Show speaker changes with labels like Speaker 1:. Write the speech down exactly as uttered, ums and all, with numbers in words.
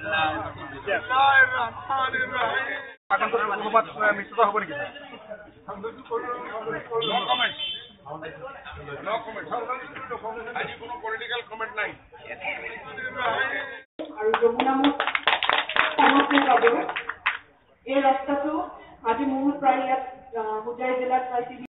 Speaker 1: মিশ্ৰিত হ'ব নেকি? আজি কোনো পলিটিকেল কমেন্ট নাই।
Speaker 2: আৰু যমুনামুখ সমষ্টিৰ বাবে এই ৰাস্তাটো আজি মুহূৰ্ত প্ৰায় ইয়াত হোজাই জিলাত